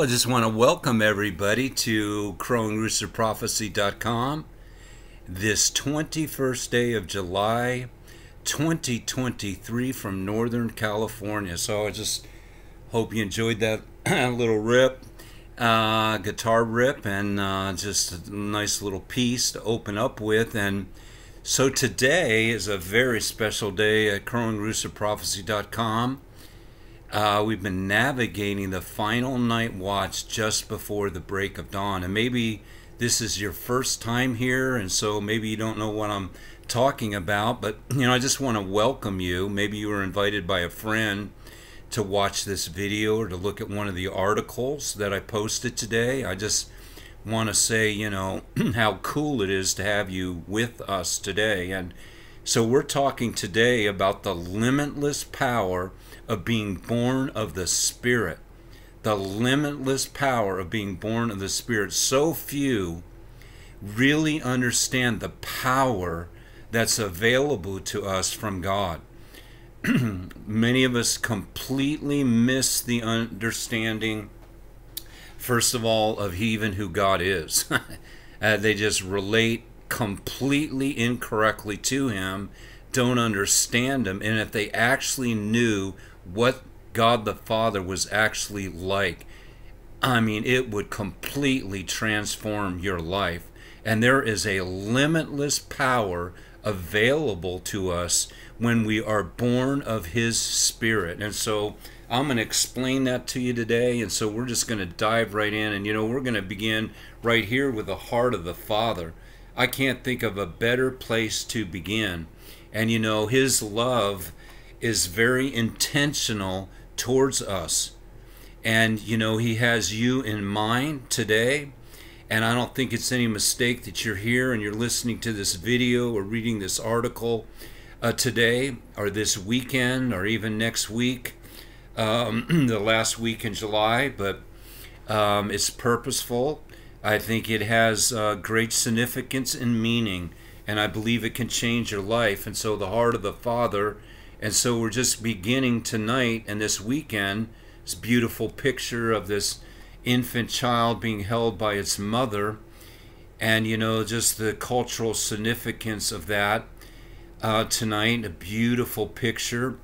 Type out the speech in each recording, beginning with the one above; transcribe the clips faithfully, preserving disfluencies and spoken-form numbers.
I just want to welcome everybody to crowing rooster prophecy dot com this twenty-first day of July twenty twenty-three from Northern California. So I just hope you enjoyed that little rip, uh, guitar rip, and uh, just a nice little piece to open up with. And so today is a very special day at crowing rooster prophecy dot com. Uh, we've been navigating the final night watch just before the break of dawn. And maybe this is your first time here, and so maybe you don't know what I'm talking about. But, you know, I just want to welcome you. Maybe you were invited by a friend to watch this video or to look at one of the articles that I posted today. I just want to say, you know, how cool it is to have you with us today. And so we're talking today about the limitless power of being born of the Spirit. The limitless power of being born of the Spirit. So few really understand the power that's available to us from God. Many of us completely miss the understanding, first of all, of even who God is. uh, they just relate completely incorrectly to Him, don't understand Him, and if they actually knew what God the Father was actually like, I mean, it would completely transform your life. And there is a limitless power available to us when we are born of His Spirit. And so I'm going to explain that to you today. And so we're just going to dive right in. And, you know, we're going to begin right here with the heart of the Father. I can't think of a better place to begin. And, you know, His love is very intentional towards us. And, you know, He has you in mind today. And I don't think it's any mistake that you're here and you're listening to this video or reading this article uh, today or this weekend or even next week, um, the last week in July. But um, it's purposeful. I think it has uh, great significance and meaning. And I believe it can change your life. And so the heart of the Father. And so we're just beginning tonight and this weekend, this beautiful picture of this infant child being held by its mother. And, you know, just the cultural significance of that uh, tonight, a beautiful picture.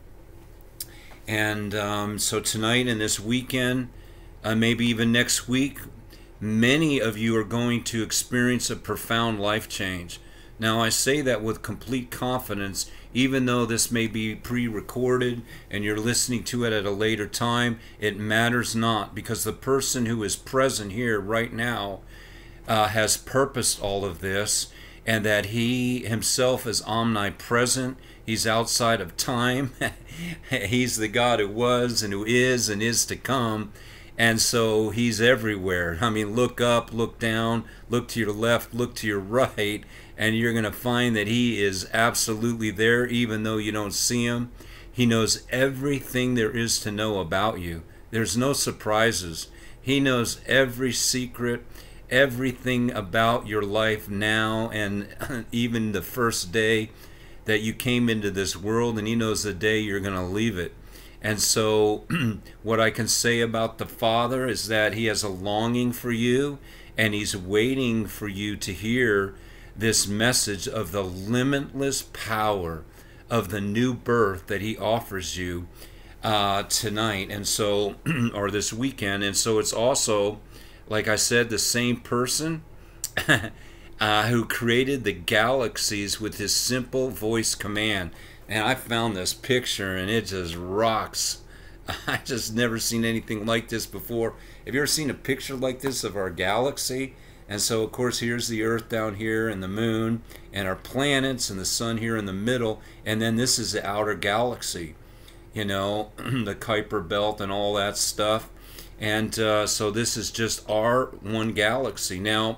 And um, so tonight and this weekend, uh, maybe even next week, many of you are going to experience a profound life change. Now, I say that with complete confidence, even though this may be pre-recorded and you're listening to it at a later time, it matters not, because the person who is present here right now uh, has purposed all of this, and that He Himself is omnipresent. He's outside of time. He's the God who was and who is and is to come. And so He's everywhere. I mean, look up, look down, look to your left, look to your right, and you're going to find that He is absolutely there, even though you don't see Him. He knows everything there is to know about you. There's no surprises. He knows every secret, everything about your life now, and even the first day that you came into this world, and He knows the day you're going to leave it. And so what I can say about the Father is that He has a longing for you, and He's waiting for you to hear this message of the limitless power of the new birth that He offers you uh, tonight, and so, or this weekend. And so it's also, like I said, the same person uh, who created the galaxies with His simple voice command. And I found this picture and it just rocks. I just never seen anything like this before. Have you ever seen a picture like this of our galaxy? And so, of course, here's the Earth down here and the Moon and our planets and the Sun here in the middle. And then this is the outer galaxy, you know, the Kuiper Belt and all that stuff. And uh, so this is just our one galaxy. Now,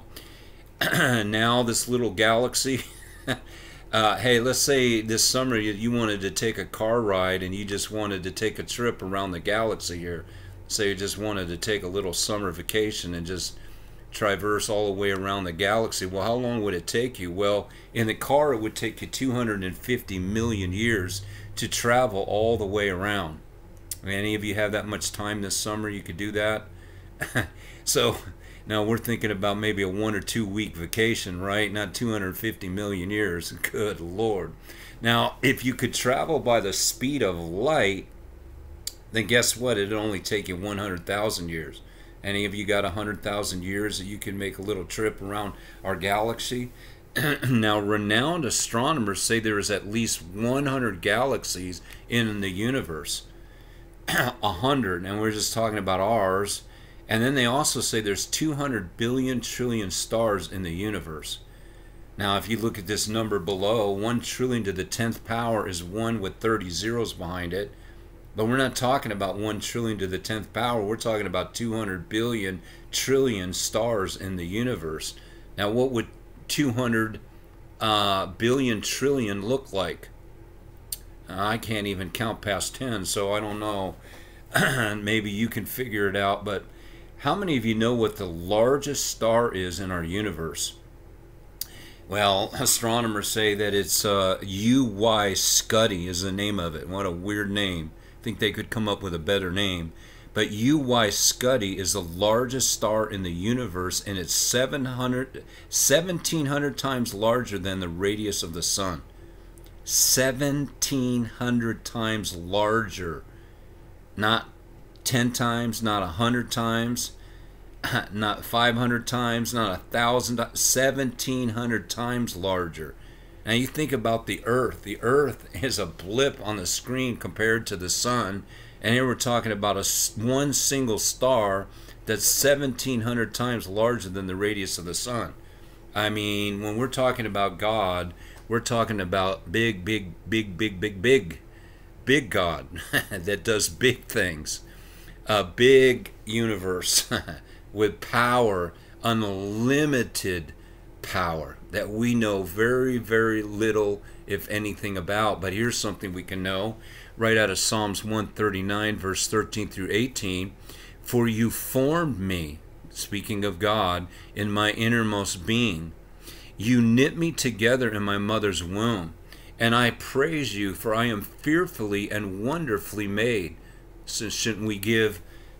now this little galaxy... Uh, hey, let's say this summer you, you wanted to take a car ride and you just wanted to take a trip around the galaxy here. Say you just wanted to take a little summer vacation and just traverse all the way around the galaxy. Well, how long would it take you? Well, in the car it would take you two hundred fifty million years to travel all the way around. Any of you have that much time this summer you could do that? So now we're thinking about maybe a one or two week vacation, right? Not two hundred fifty million years. Good Lord. Now, if you could travel by the speed of light, then guess what? It'd only take you one hundred thousand years. Any of you got one hundred thousand years that you can make a little trip around our galaxy? Now, renowned astronomers say there is at least one hundred galaxies in the universe. one hundred, and we're just talking about ours. And then they also say there's two hundred billion trillion stars in the universe. Now, if you look at this number below, one trillion to the tenth power is one with thirty zeros behind it. But we're not talking about one trillion to the tenth power. We're talking about two hundred billion trillion stars in the universe. Now, what would two hundred uh, billion trillion look like? I can't even count past ten, so I don't know. Maybe you can figure it out. But how many of you know what the largest star is in our universe? Well, astronomers say that it's uh, U Y Scuti is the name of it. What a weird name. I think they could come up with a better name. But U Y Scuti is the largest star in the universe, and it's seven hundred, seventeen hundred times larger than the radius of the sun. seventeen hundred times larger. Not ten times, not one hundred times, not five hundred times, not one thousand, seventeen hundred times larger. Now you think about the Earth. The Earth is a blip on the screen compared to the sun. And here we're talking about a one single star that's seventeen hundred times larger than the radius of the sun. I mean, when we're talking about God, we're talking about big, big, big, big, big, big, big God that does big things. A big universe with power, unlimited power that we know very, very little, if anything, about. But here's something we can know right out of Psalms one thirty-nine, verse thirteen through eighteen. For you formed me, speaking of God, in my innermost being. You knit me together in my mother's womb. And I praise you, for I am fearfully and wonderfully made. So shouldn't we give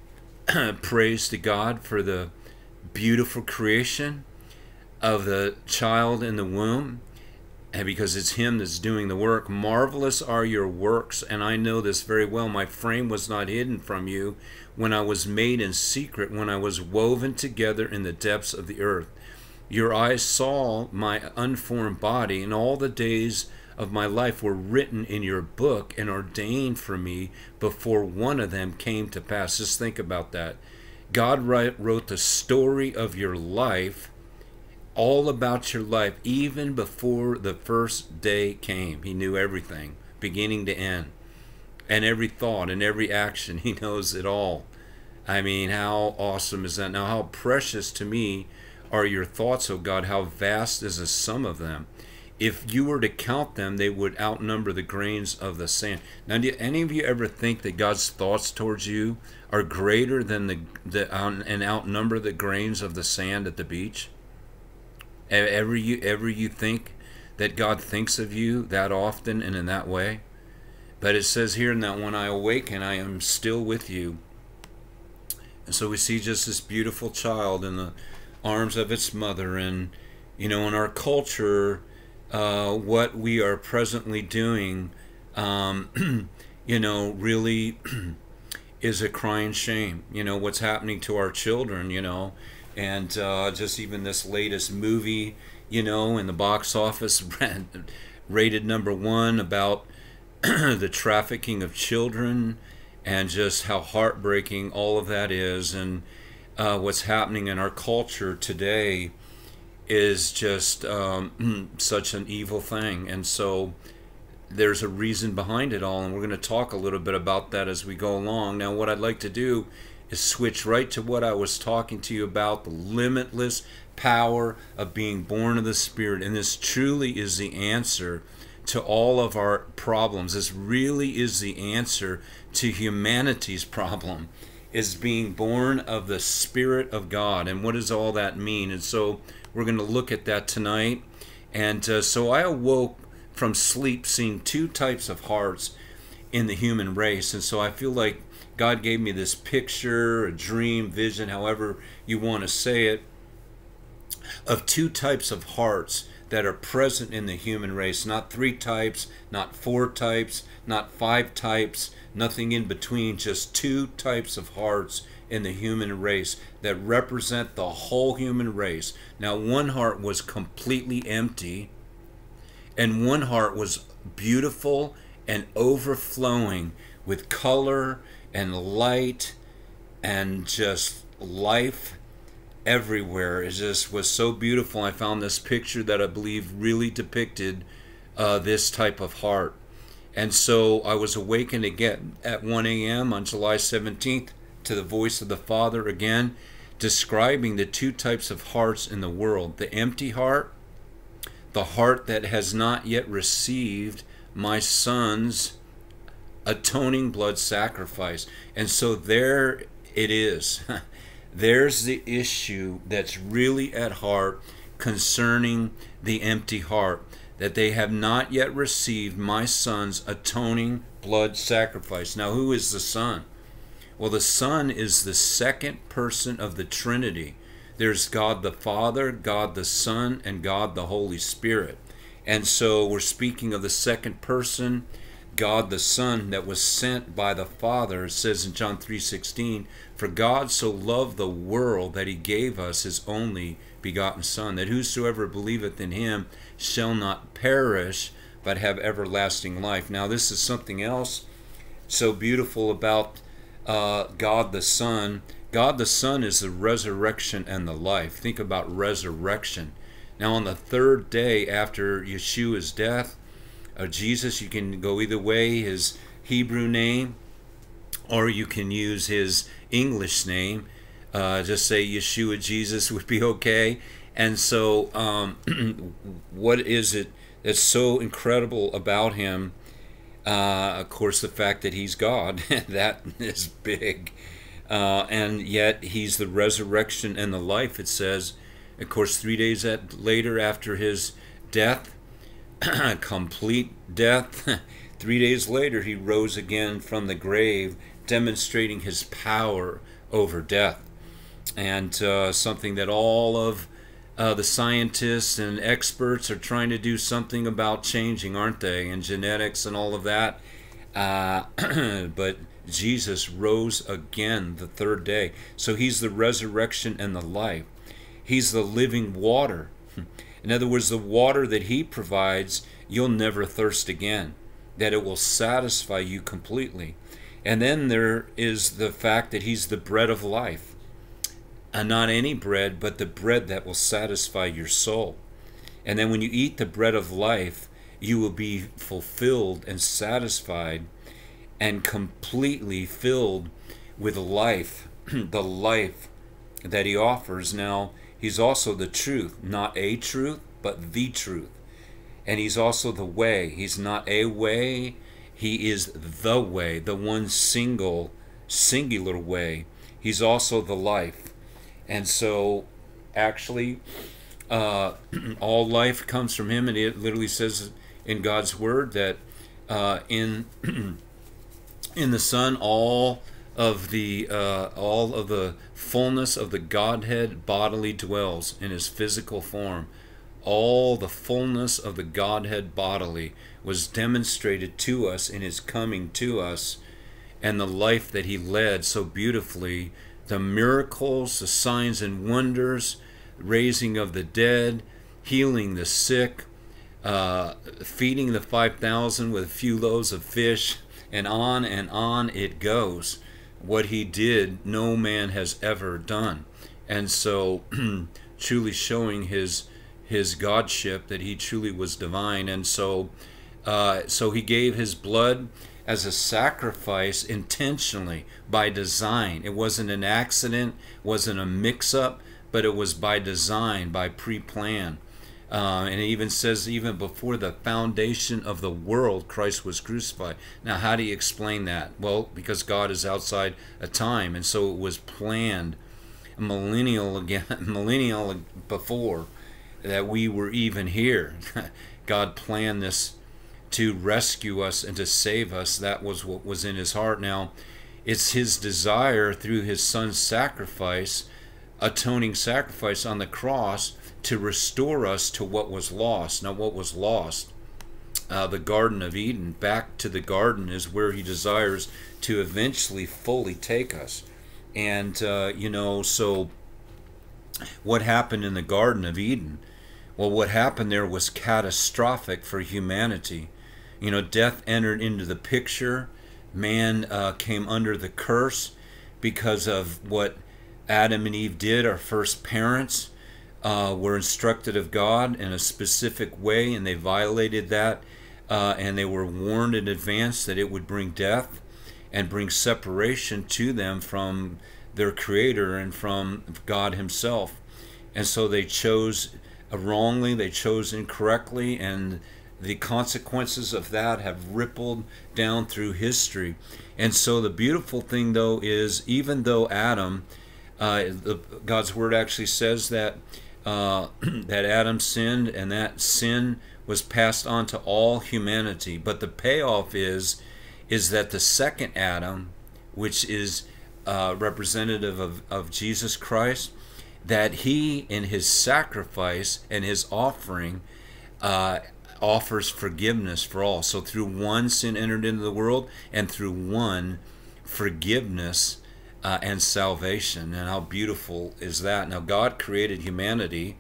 praise to God for the beautiful creation of the child in the womb? And because it's him that's doing the work. Marvelous are your works, and I know this very well. My frame was not hidden from you when I was made in secret, when I was woven together in the depths of the earth. Your eyes saw my unformed body, and all the days of my life were written in your book and ordained for me before one of them came to pass. Just think about that. God wrote the story of your life, all about your life, even before the first day came. He knew everything, beginning to end, and every thought and every action. He knows it all. I mean, how awesome is that? Now, how precious to me are your thoughts, O God. How vast is the sum of them. If you were to count them, they would outnumber the grains of the sand. Now, do any of you ever think that God's thoughts towards you are greater than the, the and outnumber the grains of the sand at the beach? Ever you ever you think that God thinks of you that often and in that way? But it says here in that when I awaken, I am still with you. And so we see just this beautiful child in the arms of its mother. And, you know, in our culture, uh, what we are presently doing, um, you know, really is a crying shame. You know, what's happening to our children, you know. And uh, just even this latest movie, you know, in the box office, rated number one about the trafficking of children, and just how heartbreaking all of that is. And uh, what's happening in our culture today is just um, such an evil thing. And so there's a reason behind it all, and we're going to talk a little bit about that as we go along. Now, what I'd like to do is switch right to what I was talking to you about, the limitless power of being born of the Spirit. And this truly is the answer to all of our problems. This really is the answer to humanity's problem, is being born of the Spirit of God. And what does all that mean? And so we're going to look at that tonight. And uh, so I awoke from sleep seeing two types of hearts in the human race. And so I feel like God gave me this picture, a dream, vision, however you want to say it, of two types of hearts that are present in the human race. Not three types, not four types, not five types, nothing in between, just two types of hearts in the human race that represent the whole human race. Now, one heart was completely empty, and one heart was beautiful and overflowing with color and light and just life everywhere. It just was so beautiful. I found this picture that I believe really depicted uh, this type of heart. And so I was awakened again at one A M on July seventeenth to the voice of the Father again, describing the two types of hearts in the world. The empty heart, the heart that has not yet received my Son's atoning blood sacrifice. And so there it is. There's the issue that's really at heart concerning the empty heart, that they have not yet received my Son's atoning blood sacrifice. Now, who is the Son? Well, the Son is the second person of the Trinity. There's God the Father, God the Son, and God the Holy Spirit. And so we're speaking of the second person, God the Son, that was sent by the Father. It says in John three sixteen, "For God so loved the world that he gave us his only begotten Son, that whosoever believeth in him shall not perish, but have everlasting life." Now, this is something else so beautiful about uh, God the Son. God the Son is the resurrection and the life. Think about resurrection. Now, on the third day after Yeshua's death, uh, Jesus, you can go either way, his Hebrew name, or you can use his English name. Uh, just say Yeshua Jesus would be okay. And so um, what is it that's so incredible about him? Uh, of course, the fact that he's God, that is big. Uh, and yet he's the resurrection and the life, it says. Of course, three days at, later after his death, complete death, three days later he rose again from the grave, demonstrating his power over death. And uh, something that all of uh, the scientists and experts are trying to do something about changing, aren't they? And genetics and all of that. Uh, but Jesus rose again the third day. So he's the resurrection and the life. He's the living water. In other words, the water that he provides, you'll never thirst again. That it will satisfy you completely. And then there is the fact that he's the bread of life. And not any bread, but the bread that will satisfy your soul. And then when you eat the bread of life, you will be fulfilled and satisfied and completely filled with life, the life that he offers. Now, he's also the truth, not a truth, but the truth. And he's also the way. He's not a way, he is the way, the one single, singular way. He's also the life. And so, actually, uh, all life comes from him, and it literally says in God's word that uh, in in the Son, all of the uh, all of the fullness of the Godhead bodily dwells in his physical form. All the fullness of the Godhead bodily was demonstrated to us in his coming to us, and the life that he led so beautifully, the miracles, the signs and wonders, raising of the dead, healing the sick, uh, feeding the five thousand with a few loaves of fish, and on and on it goes. What he did, no man has ever done. And so, truly showing his his godship, that he truly was divine. And so, uh, so he gave his blood as a sacrifice intentionally, by design. It wasn't an accident, wasn't a mix-up, but it was by design, by pre-plan. Uh, and it even says, even before the foundation of the world, Christ was crucified. Now, how do you explain that? Well, because God is outside of time, and so it was planned millennial again, millennial before that we were even here. God planned this to rescue us and to save us. That was what was in his heart. Now, It's his desire through his son's sacrifice, atoning sacrifice on the cross, to restore us to what was lost. Now, what was lost? Uh, the Garden of Eden. Back to the garden is where he desires to eventually fully take us. And, uh, you know, so what happened in the Garden of Eden? Well, what happened there was catastrophic for humanity. You know, death entered into the picture. Man uh, came under the curse because of what Adam and Eve did. Our first parents uh, were instructed of God in a specific way, and they violated that. Uh, and they were warned in advance that it would bring death and bring separation to them from their Creator and from God Himself. And so they chose wrongly, they chose incorrectly, and the consequences of that have rippled down through history. And so the beautiful thing, though, is even though Adam, uh, the, God's Word actually says that uh, that Adam sinned, and that sin was passed on to all humanity. But the payoff is is that the second Adam, which is uh, representative of, of Jesus Christ, that he in his sacrifice and his offering uh, offers forgiveness for all. So through one, sin entered into the world, and through one, forgiveness uh, and salvation. And how beautiful is that? Now, God created humanity.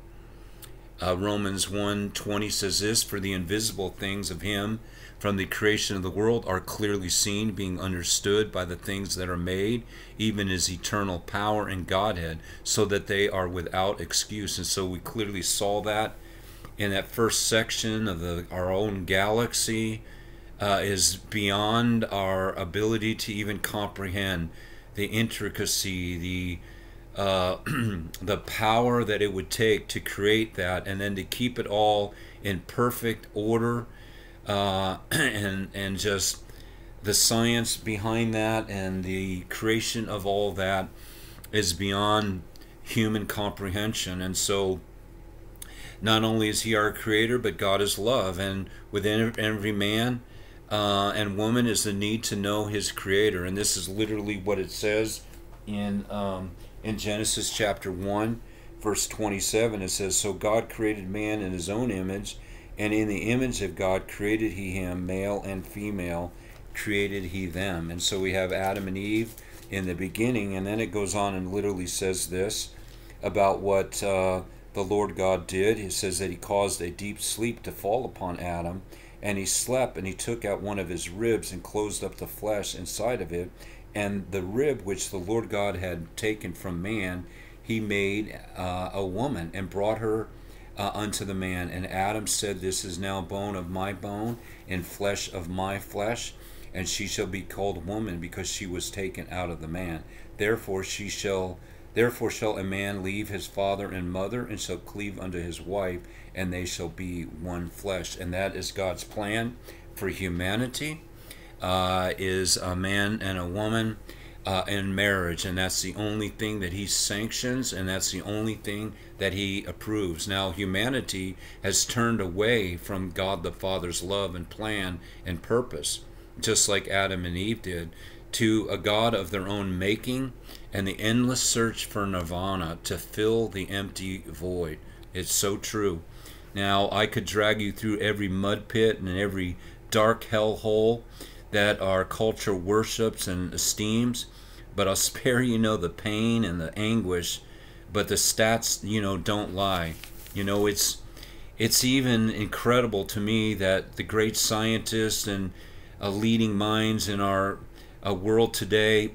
Uh, Romans one twenty says this, for the invisible things of him from the creation of the world are clearly seen, being understood by the things that are made, even his eternal power and Godhead, so that they are without excuse. And so we clearly saw that in that first section of the our own galaxy uh, is beyond our ability to even comprehend the intricacy, the uh, the power that it would take to create that, and then to keep it all in perfect order, uh, and and just the science behind that and the creation of all that is beyond human comprehension. And so not only is he our creator, but God is love, and within every man uh, and woman is the need to know his creator. And this is literally what it says in um, in Genesis chapter one, verse twenty-seven. It says, so God created man in his own image, and in the image of God created he him, male and female created he them. And so we have Adam and Eve in the beginning, and then it goes on and literally says this about what uh, the Lord God did. He says that he caused a deep sleep to fall upon Adam, and he slept, and he took out one of his ribs and closed up the flesh inside of it. And the rib which the Lord God had taken from man, he made uh, a woman and brought her uh, unto the man. And Adam said, this is now bone of my bone and flesh of my flesh, and she shall be called woman, because she was taken out of the man. Therefore she shall, therefore shall a man leave his father and mother, and shall cleave unto his wife, and they shall be one flesh. And that is God's plan for humanity. Uh, is a man and a woman uh, in marriage, and that's the only thing that he sanctions, and that's the only thing that he approves. Now, humanity has turned away from God the Father's love and plan and purpose, just like Adam and Eve did, to a God of their own making and the endless search for nirvana to fill the empty void. It's so true. Now, I could drag you through every mud pit and every dark hellhole that our culture worships and esteems, but I'll spare you know the pain and the anguish. But the stats, you know, don't lie. You know, it's it's even incredible to me that the great scientists and uh, leading minds in our uh, world today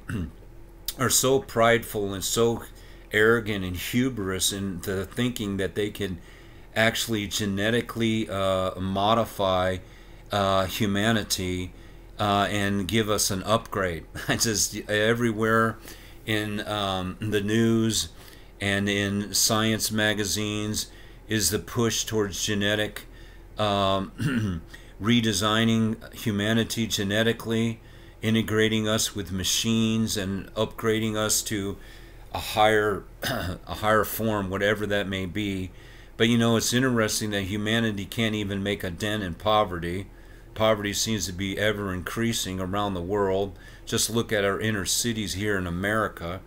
are so prideful and so arrogant and hubris in the thinking that they can actually genetically uh, modify uh, humanity. Uh, and give us an upgrade. It's just everywhere in um, the news and in science magazines is the push towards genetic um, redesigning humanity genetically, integrating us with machines and upgrading us to a higher a higher form, whatever that may be. But you know, it's interesting that humanity can't even make a dent in poverty. Poverty seems to be ever increasing around the world. Just look at our inner cities here in America,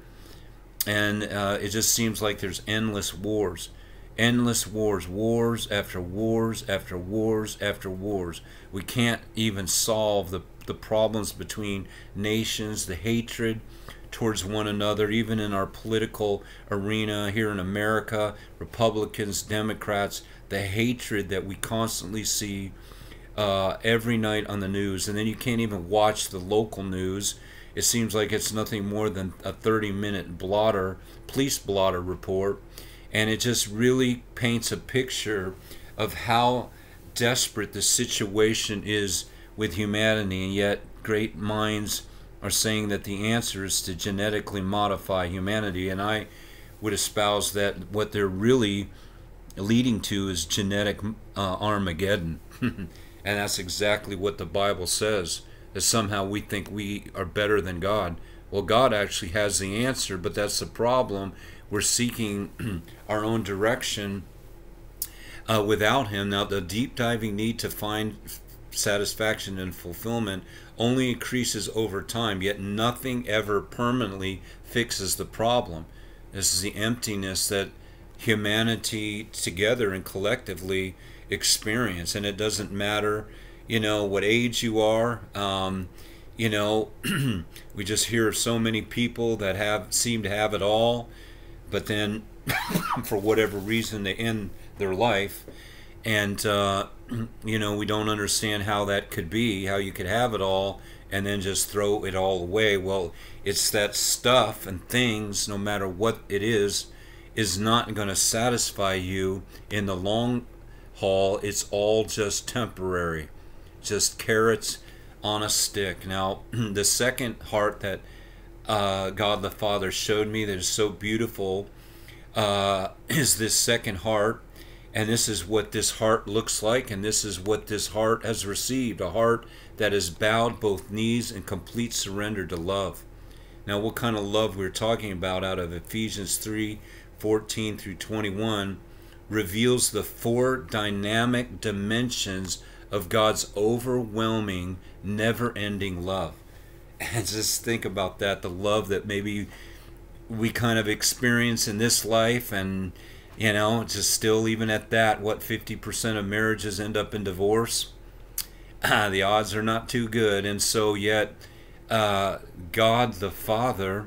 and uh, it just seems like there's endless wars. Endless wars, wars after wars after wars after wars. We can't even solve the, the problems between nations, the hatred towards one another, even in our political arena here in America, Republicans, Democrats, the hatred that we constantly see uh, every night on the news. And then you can't even watch the local news. It seems like it's nothing more than a thirty minute blotter, police blotter report. And it just really paints a picture of how desperate the situation is with humanity, and yet great minds are saying that the answer is to genetically modify humanity. And I would espouse that what they're really leading to is genetic uh, Armageddon. And that's exactly what the Bible says, that somehow we think we are better than God. Well, God actually has the answer, but that's the problem. We're seeking our own direction uh, without Him. Now, the deep diving need to find satisfaction and fulfillment only increases over time, yet nothing ever permanently fixes the problem. This is the emptiness that humanity together and collectively experience, and it doesn't matter, you know, what age you are. Um, you know, we just hear of so many people that have seem to have it all, but then for whatever reason they end their life. And uh, you know, we don't understand how that could be, how you could have it all and then just throw it all away. Well, it's that stuff and things, no matter what it is, is not going to satisfy you in the long haul. It's all just temporary, just carrots on a stick. Now, the second heart that uh, God the Father showed me that is so beautiful uh, is this second heart. And this is what this heart looks like, and this is what this heart has received, a heart that has bowed both knees in complete surrender to love. Now, what kind of love we're talking about out of Ephesians three, fourteen through twenty-one reveals the four dynamic dimensions of God's overwhelming, never-ending love. And just think about that, the love that maybe we kind of experience in this life, and you know, just still, even at that, what, fifty percent of marriages end up in divorce? Ah, the odds are not too good. And so yet, uh, God the Father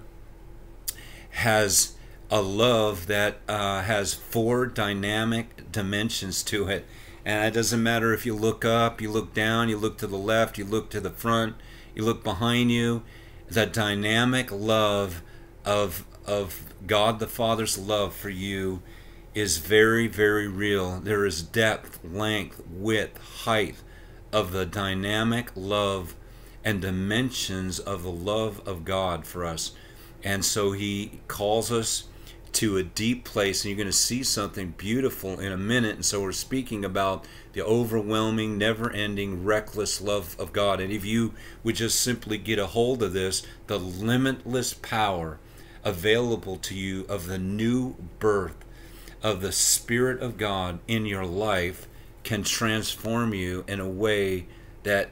has a love that uh, has four dynamic dimensions to it. And it doesn't matter if you look up, you look down, you look to the left, you look to the front, you look behind you. The dynamic love of, of God the Father's love for you is very, very real. There is depth, length, width, height of the dynamic love and dimensions of the love of God for us. And so He calls us to a deep place, and you're going to see something beautiful in a minute. And so we're speaking about the overwhelming, never-ending, reckless love of God. And if you would just simply get a hold of this, the limitless power available to you of the new birth of the Spirit of God in your life can transform you in a way that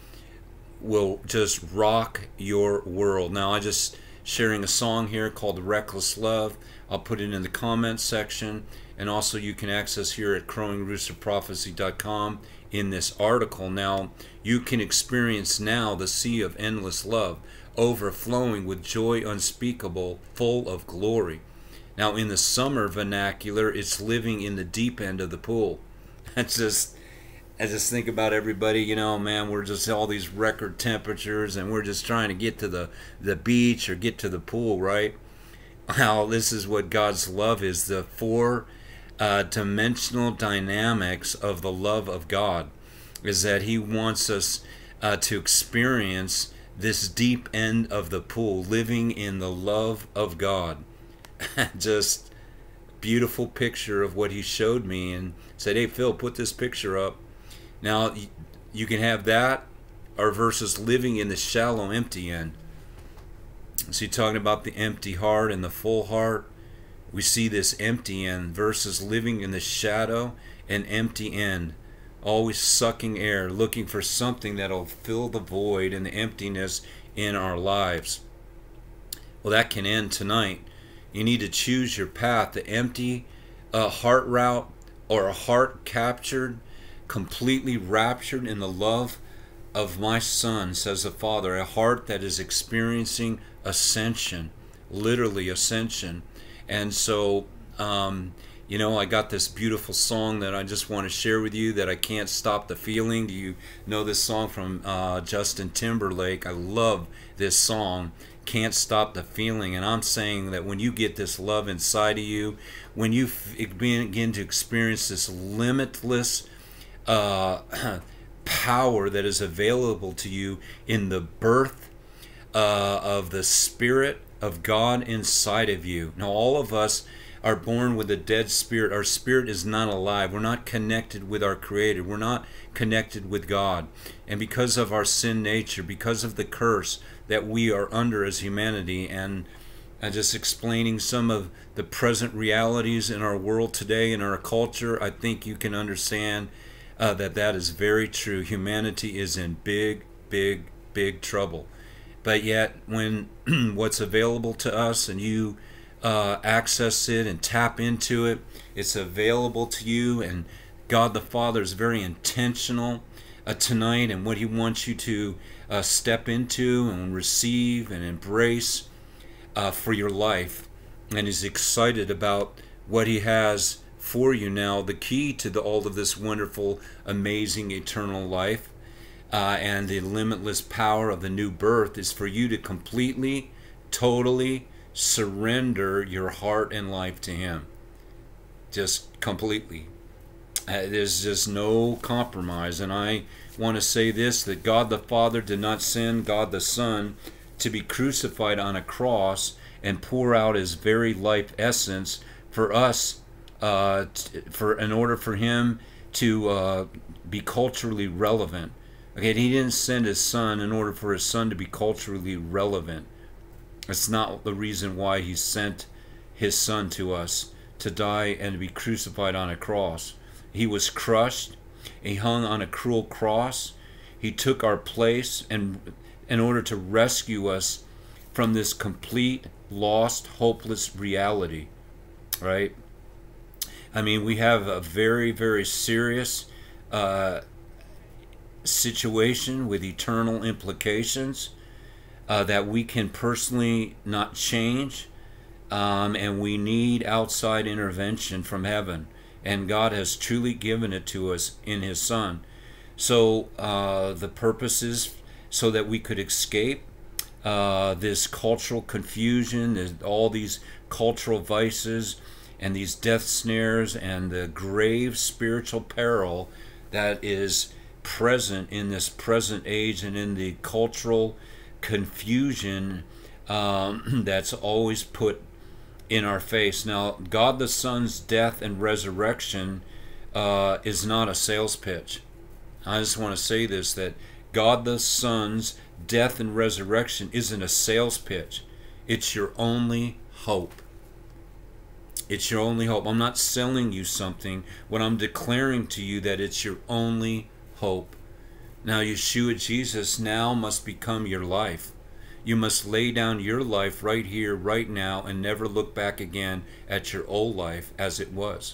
will just rock your world. Now, I just sharing a song here called Reckless Love. I'll put it in the comments section, and also you can access here at crowing rooster prophecy dot com in this article. Now, you can experience now the sea of endless love, overflowing with joy unspeakable, full of glory. Now, in the summer vernacular, it's living in the deep end of the pool. That's just, I just think about everybody, you know, man, we're just all these record temperatures, and we're just trying to get to the, the beach or get to the pool, right? Well, this is what God's love is, the four uh, dimensional dynamics of the love of God, is that He wants us uh, to experience this deep end of the pool, living in the love of God. Just beautiful picture of what He showed me and said, hey, Phil, put this picture up. Now, you can have that, or versus living in the shallow, empty end. So you're talking about the empty heart and the full heart. We see this empty end versus living in the shadow and empty end. always sucking air, looking for something that'll fill the void and the emptiness in our lives. Well, that can end tonight. You need to choose your path, the empty uh, heart route, or a heart captured, completely raptured in the love of my Son, says the Father, a heart that is experiencing ascension, literally ascension. And so, um, you know, I got this beautiful song that I just want to share with you, that I Can't Stop the Feeling. Do you know this song from uh, Justin Timberlake? I love this song, Can't Stop the Feeling. And I'm saying that when you get this love inside of you, when you begin to experience this limitless uh, power that is available to you in the birth uh, of the Spirit of God inside of you. Now, all of us are born with a dead spirit. Our spirit is not alive. We're not connected with our Creator. We're not connected with God. And because of our sin nature, because of the curse that we are under as humanity, and uh, just explaining some of the present realities in our world today, in our culture, I think you can understand uh, that that is very true. Humanity is in big, big, big trouble. But yet, when what's available to us and you uh, access it and tap into it, it's available to you, and God the Father is very intentional uh, tonight and what He wants you to uh, step into and receive and embrace uh, for your life. And He's excited about what He has for you now, the key to the, all of this wonderful, amazing, eternal life. Uh, and the limitless power of the new birth is for you to completely, totally surrender your heart and life to Him. Just completely. Uh, there's just no compromise. And I want to say this, that God the Father did not send God the Son to be crucified on a cross and pour out His very life essence for us, uh, t- for in order for Him to uh, be culturally relevant. Okay, He didn't send His Son in order for His Son to be culturally relevant. That's not the reason why He sent His Son to us, to die and to be crucified on a cross. He was crushed. He hung on a cruel cross. He took our place, and in order to rescue us from this complete, lost, hopeless reality, right? I mean, we have a very, very serious uh, situation with eternal implications uh, that we can personally not change, um, and we need outside intervention from heaven, and God has truly given it to us in His Son. So uh, the purpose is so that we could escape uh, this cultural confusion, all these cultural vices and these death snares and the grave spiritual peril that is present in this present age, and in the cultural confusion um, that's always put in our face. Now, God the Son's death and resurrection uh, is not a sales pitch. I just want to say this, that God the Son's death and resurrection isn't a sales pitch. It's your only hope. It's your only hope. I'm not selling you something. What I'm declaring to you, that it's your only hope. Now, Yeshua Jesus now must become your life. You must lay down your life right here, right now, and never look back again at your old life as it was.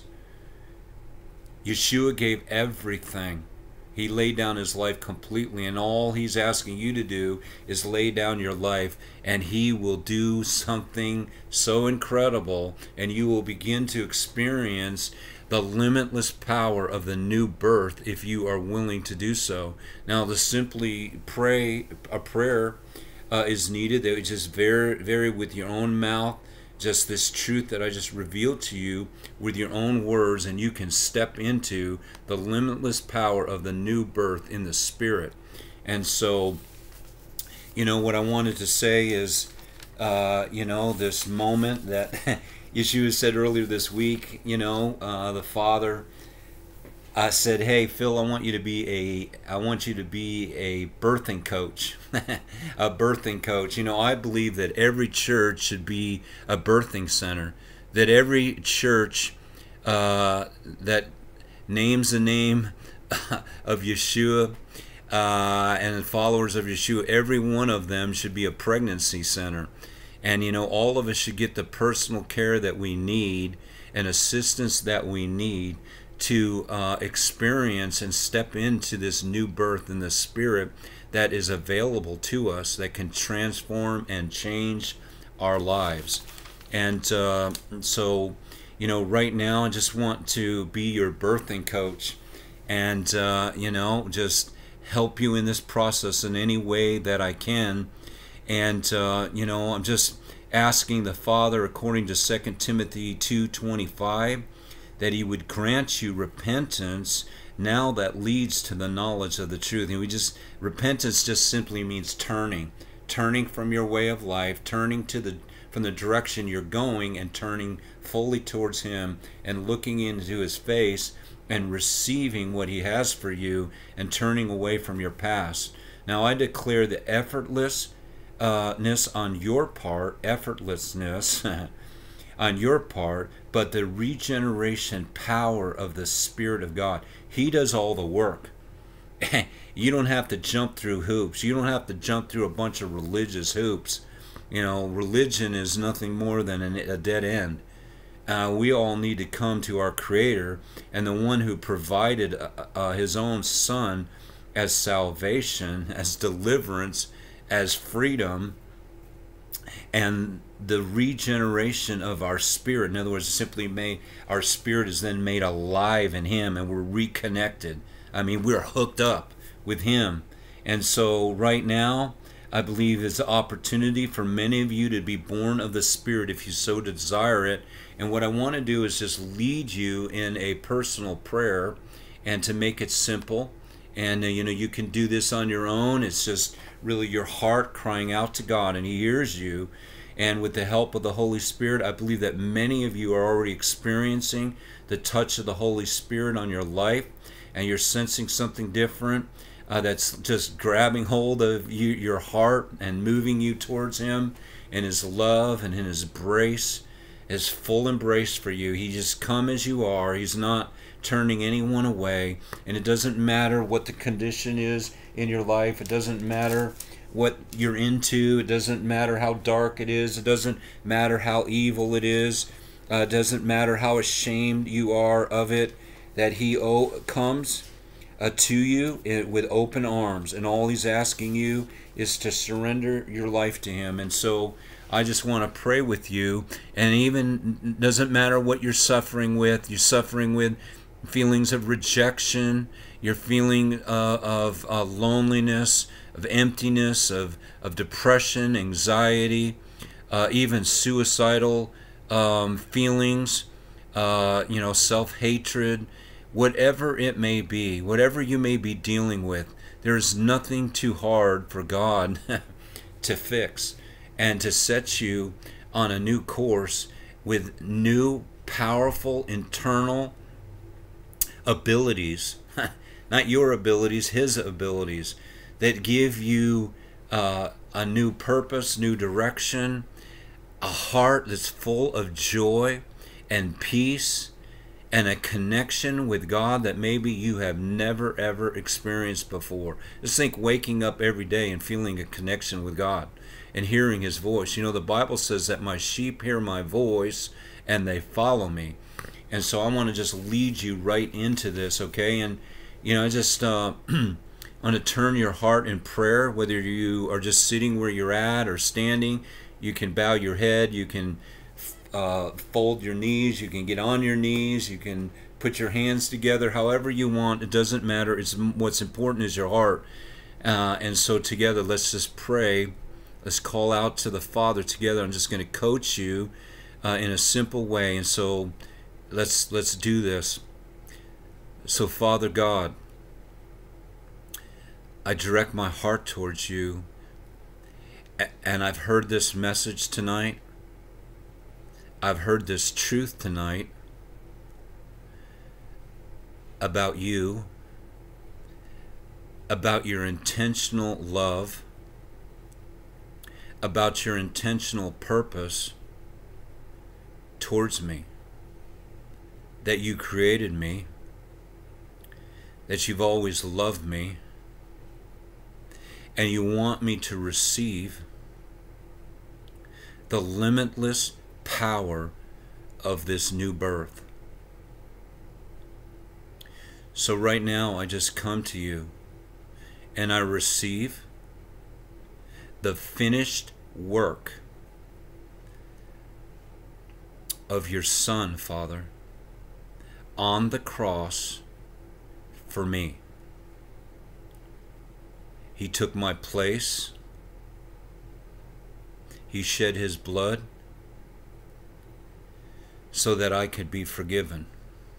Yeshua gave everything. He laid down His life completely, and all He's asking you to do is lay down your life, and He will do something so incredible, and you will begin to experience the limitless power of the new birth if you are willing to do so. Now, to simply pray a prayer uh, is needed. That just vary, vary with your own mouth, just this truth that I just revealed to you with your own words, and you can step into the limitless power of the new birth in the Spirit. And so, you know, what I wanted to say is, uh, you know, this moment that Yeshua said earlier this week, you know, uh, the Father I said, hey, Phil, I want you to be a, I want you to be a birthing coach, a birthing coach. You know, I believe that every church should be a birthing center, that every church uh, that names the name of Yeshua uh, and followers of Yeshua, every one of them should be a pregnancy center. And, you know, all of us should get the personal care that we need and assistance that we need to uh, experience and step into this new birth in the Spirit that is available to us, that can transform and change our lives. And uh, so, you know, right now I just want to be your birthing coach and, uh, you know, just help you in this process in any way that I can. And, uh, you know, I'm just asking the Father, according to Second Timothy two twenty-five, that he would grant you repentance now that leads to the knowledge of the truth. And we just, repentance just simply means turning, turning from your way of life, turning to the from the direction you're going and turning fully towards him and looking into his face and receiving what he has for you and turning away from your past. Now I declare the effortlessness on your part, effortlessness on your part, but the regeneration power of the Spirit of God. He does all the work. You don't have to jump through hoops. You don't have to jump through a bunch of religious hoops. You know, religion is nothing more than a dead end. Uh, we all need to come to our Creator, and the one who provided uh, uh, his own Son as salvation, as deliverance, as freedom, and the regeneration of our spirit. In other words, simply made, our spirit is then made alive in him, and we're reconnected. I mean, we're hooked up with him. And so right now, I believe it's an opportunity for many of you to be born of the Spirit if you so desire it. And what I want to do is just lead you in a personal prayer and to make it simple. And, uh, you know, you can do this on your own. It's just really your heart crying out to God, and he hears you. And with the help of the Holy Spirit, I believe that many of you are already experiencing the touch of the Holy Spirit on your life, and you're sensing something different uh, that's just grabbing hold of you, your heart, and moving you towards him in his love and in his embrace, his full embrace for you. He just come as you are. He's not turning anyone away. And it doesn't matter what the condition is in your life. It doesn't matter what you're into. It doesn't matter how dark it is. It doesn't matter how evil it is. Uh, it doesn't matter how ashamed you are of it, that he o- comes uh, to you in, with open arms, and all he's asking you is to surrender your life to him. And so I just want to pray with you. And even doesn't matter what you're suffering with. You're suffering with feelings of rejection. You're feeling uh, of uh, loneliness, of emptiness, of, of depression, anxiety, uh, even suicidal um, feelings, uh, you know, self-hatred, whatever it may be, whatever you may be dealing with, there's nothing too hard for God to fix and to set you on a new course with new, powerful, internal abilities, not your abilities, his abilities, that give you uh, a new purpose, new direction, a heart that's full of joy and peace, and a connection with God that maybe you have never ever experienced before. Just think waking up every day and feeling a connection with God and hearing his voice. You know, the Bible says that my sheep hear my voice and they follow me. And so I want to just lead you right into this, okay? And, you know, I just uh, want to turn your heart in prayer, whether you are just sitting where you're at or standing. You can bow your head, you can uh, fold your knees, you can get on your knees, you can put your hands together, however you want. It doesn't matter. It's what's important is your heart. Uh, and so together, let's just pray. Let's call out to the Father together. I'm just going to coach you uh, in a simple way. And so let's let's do this. So Father God, I direct my heart towards you. And I've heard this message tonight. I've heard this truth tonight about you, about your intentional love, about your intentional purpose towards me, that you created me, that you've always loved me, and you want me to receive the limitless power of this new birth. So right now, I just come to you and I receive the finished work of your Son, Father, on the cross for me. He took my place. He shed his blood so that I could be forgiven,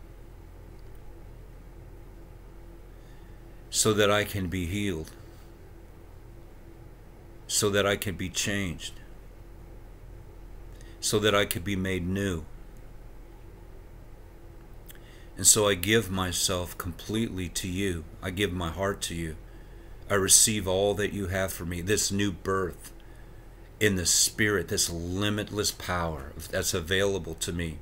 so that I can be healed, so that I can be changed, so that I could be made new. And so I give myself completely to you. I give my heart to you. I receive all that you have for me, this new birth in the Spirit, this limitless power that's available to me.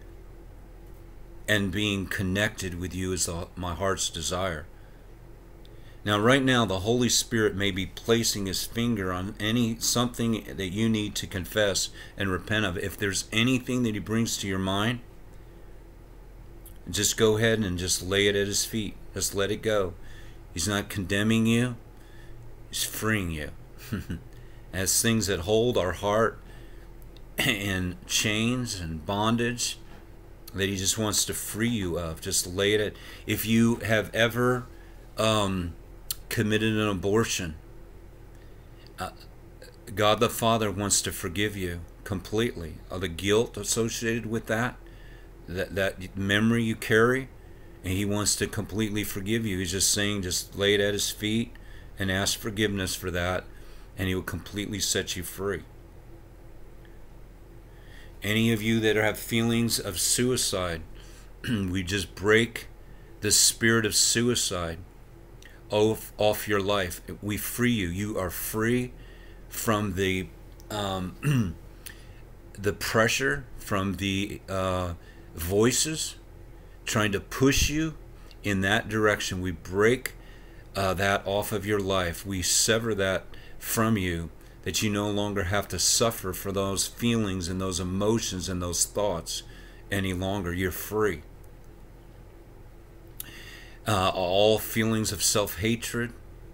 And being connected with you is the, my heart's desire. Now, right now, the Holy Spirit may be placing his finger on any something that you need to confess and repent of. If there's anything that he brings to your mind, just go ahead and just lay it at his feet. Just let it go. He's not condemning you. He's freeing you. As things that hold our heart in chains and bondage that he just wants to free you of, just lay it at. If you have ever um, committed an abortion, uh, God the Father wants to forgive you completely of the guilt associated with that, that, that memory you carry, and he wants to completely forgive you. He's just saying, just lay it at his feet and ask forgiveness for that, and he will completely set you free. Any of you that have feelings of suicide, we just break the spirit of suicide off, off your life. We free you. You are free from the um, the pressure, from the uh, voices trying to push you in that direction. We break uh, that off of your life. We sever that from you, that you no longer have to suffer for those feelings and those emotions and those thoughts any longer. You're free. Uh, all feelings of self-hatred,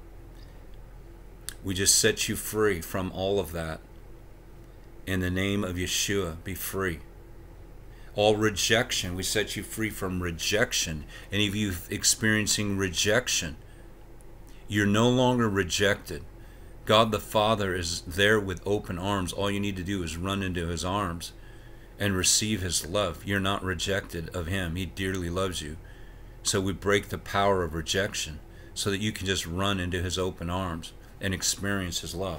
we just set you free from all of that. In the name of Yeshua, be free. All rejection, we set you free from rejection. Any of you experiencing rejection, you're no longer rejected. God the Father is there with open arms. All you need to do is run into his arms and receive his love. You're not rejected of him. He dearly loves you. So we break the power of rejection so that you can just run into his open arms and experience his love.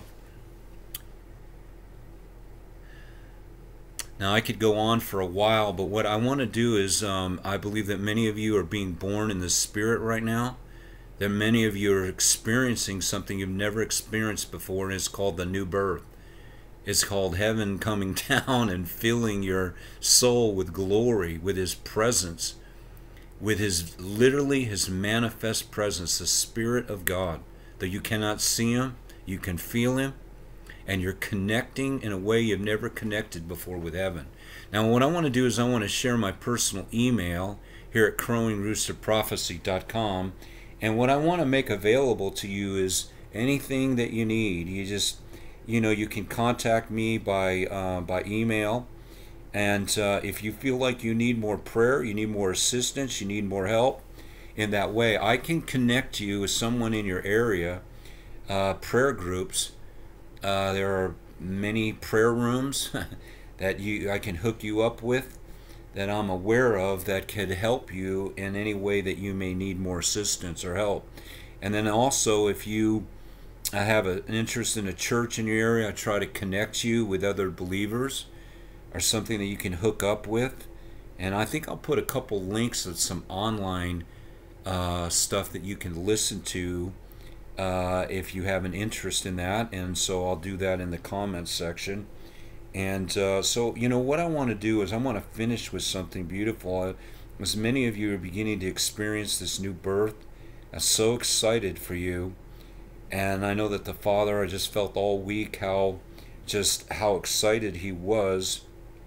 Now, I could go on for a while, but what I want to do is, um, I believe that many of you are being born in the Spirit right now. That many of you are experiencing something you've never experienced before, and it's called the new birth. It's called heaven coming down and filling your soul with glory, with his presence, with his, literally his manifest presence, the Spirit of God. Though you cannot see him, you can feel him, and you're connecting in a way you've never connected before with heaven. Now, what I want to do is I want to share my personal email here at crowing rooster prophecy dot com. And what I want to make available to you is anything that you need. You just, you know, you can contact me by uh, by email. And uh, if you feel like you need more prayer, you need more assistance, you need more help in that way, I can connect you with someone in your area, uh, prayer groups. Uh, there are many prayer rooms that you I can hook you up with, that I'm aware of, that could help you in any way that you may need more assistance or help. And then also, if you have a, an interest in a church in your area, I try to connect you with other believers or something that you can hook up with. And I think I'll put a couple links of some online uh, stuff that you can listen to uh, if you have an interest in that. And so I'll do that in the comments section. And uh, so, you know, what I want to do is I want to finish with something beautiful. As many of you are beginning to experience this new birth, I'm so excited for you. And I know that the Father, I just felt all week how just how excited he was,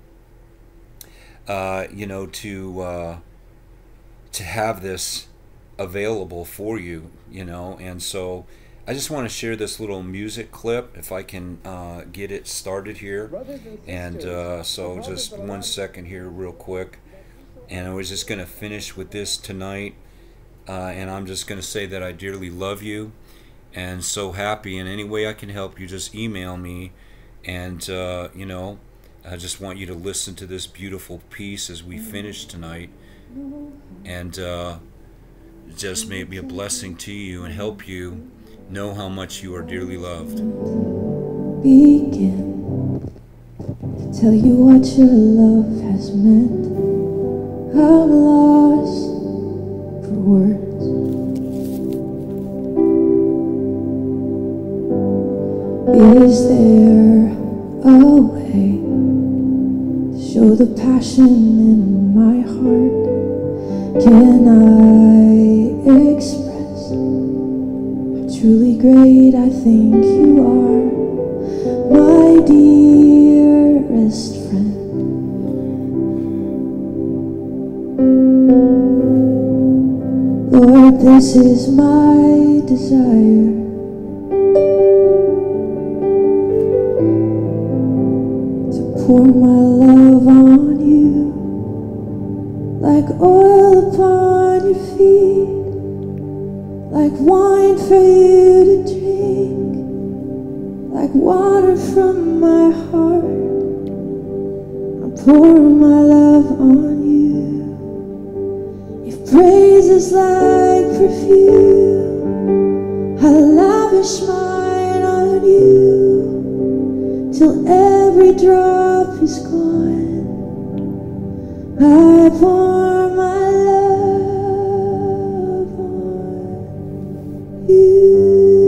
uh, you know, to uh, to have this available for you, you know. And so I just want to share this little music clip, if I can uh, get it started here. And uh, so just one second here real quick. And I was just going to finish with this tonight. Uh, and I'm just going to say that I dearly love you and so happy. In any way I can help you, just email me. And, uh, you know, I just want you to listen to this beautiful piece as we finish tonight. And uh, just may it be a blessing to you and help you know how much you are dearly loved. Begin to tell you what your love has meant. I'm lost for words. Is there a way to show the passion in my heart? Can I express how truly great I think you are, my dearest friend? Lord, this is my desire, to pour my love on you, like oil upon your feet, like wine for you to drink, like water from my heart. I pour my love on you. If praise is like perfume, I lavish mine on you, till every drop is gone. I pour my love on you.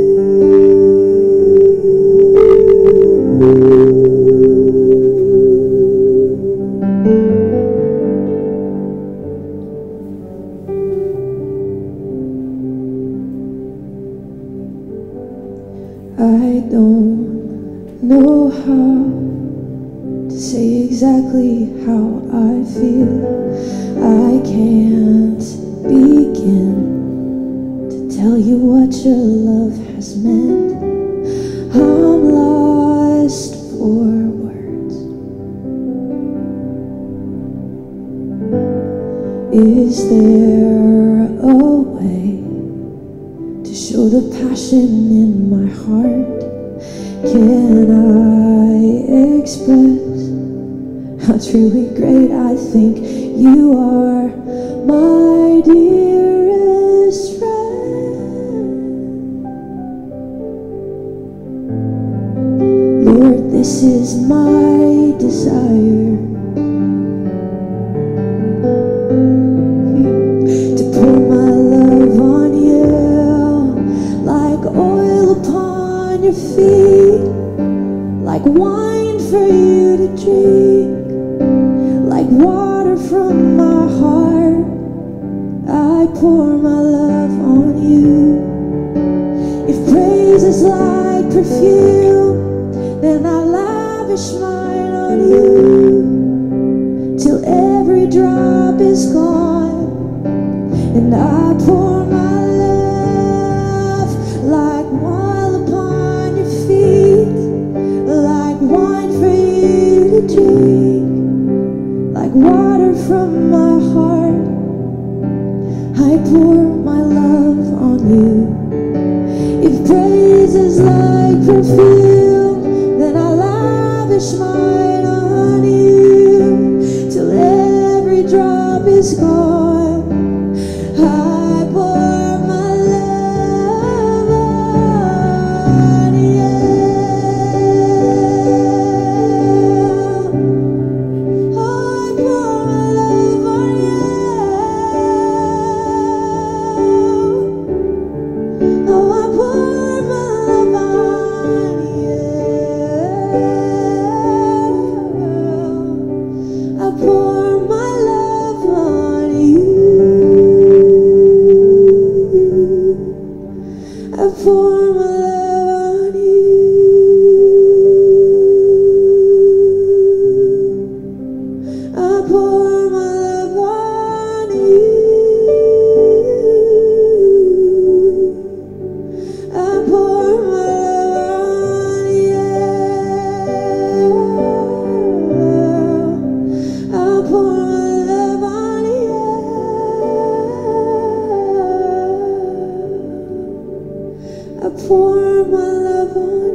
I don't know how to say exactly how I feel. I can't begin to tell you what your love has meant. I'm lost for words. Is there a way to show the passion in my heart? Can I express how truly great I think you are, my dearest friend? Lord, this is my desire, to pour my love on you, like oil upon your feet, like wine for you to drink, like water from my heart. I pour my love on you. If praise is like perfume, then I lavish mine on you, till every drop is gone. And I pour my love like oil upon your feet, like wine for you to drink, like water from my heart. I pour my love on you. If praise is like perfume, then I lavish mine on you, till every drop is gone. I pour my love on you. I pour my love on you. Oh, I pour my love on you. I pour my love on you. I pour my love on you. I pour my love on you. I pour my love on you. I pour my love on you. I pour my love on you.